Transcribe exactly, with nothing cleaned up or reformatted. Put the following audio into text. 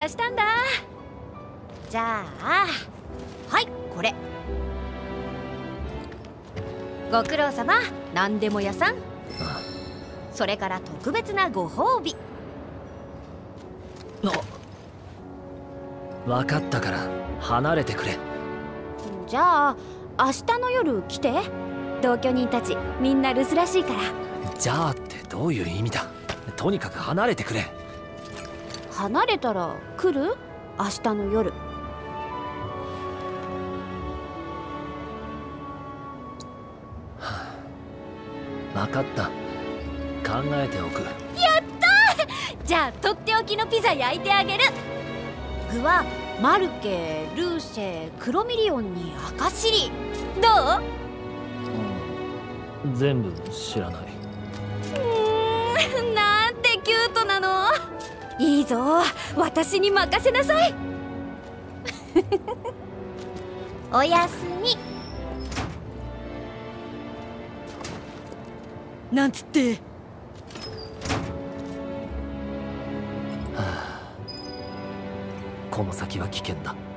したんだ。じゃあはいこれ。ご苦労様。何でも屋さん。それから特別なご褒美。 分かったから離れてくれ。 じゃあ明日の夜来て。同居人たちみんな留守らしいから。 じゃあってどういう意味だ。とにかく離れてくれ。 離れたら来る？明日の夜。 分かった、考えておく。 やったー。じゃあとっておきのピザ焼いてあげる。具はマルケ、ルーシェ、クロミリオンに赤シリ。どう？ うん、全部知らない。 うーん、なんてキュートなの。いいぞ、私に任せなさい。おやすみ。なんつって。はあ、この先は危険だ。